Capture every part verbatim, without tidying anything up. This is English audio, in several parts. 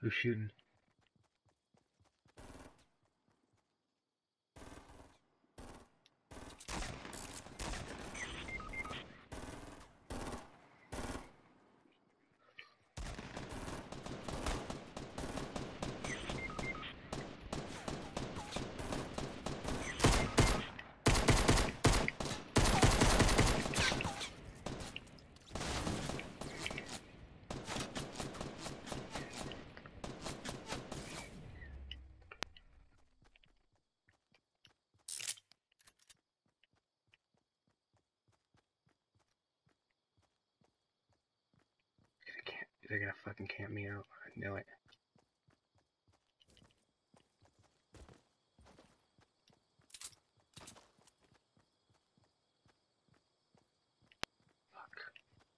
Who's shooting? They're gonna fucking camp me out. I know it. Fuck.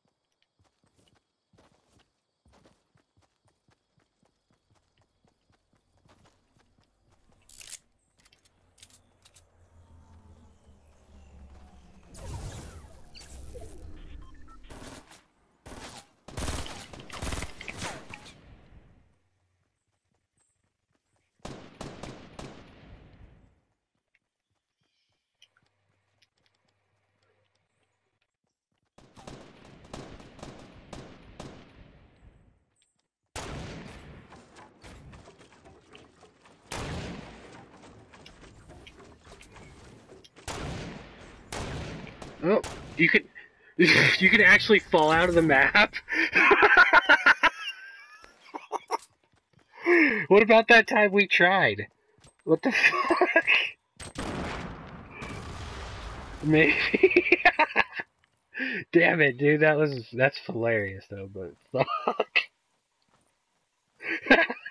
Oh, you could, you could actually fall out of the map. What about that time we tried? What the fuck? Maybe. Damn it, dude. That was that's hilarious though. But fuck.